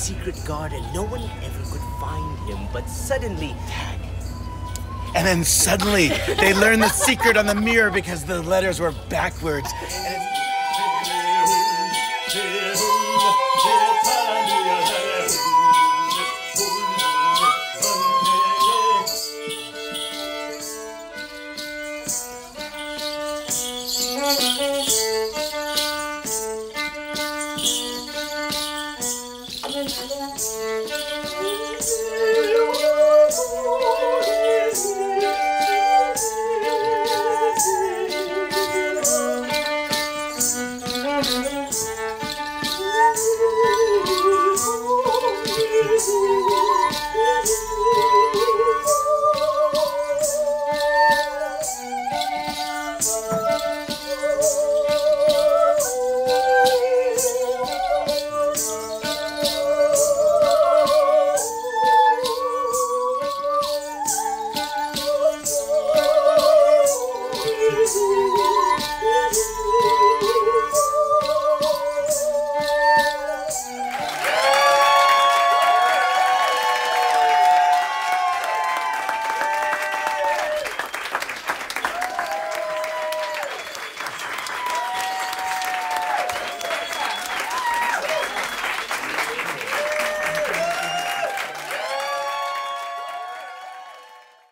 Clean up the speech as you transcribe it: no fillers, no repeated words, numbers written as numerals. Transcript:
secret garden. No one ever could find him, but suddenly... And then suddenly, they learned the secret on the mirror because the letters were backwards. And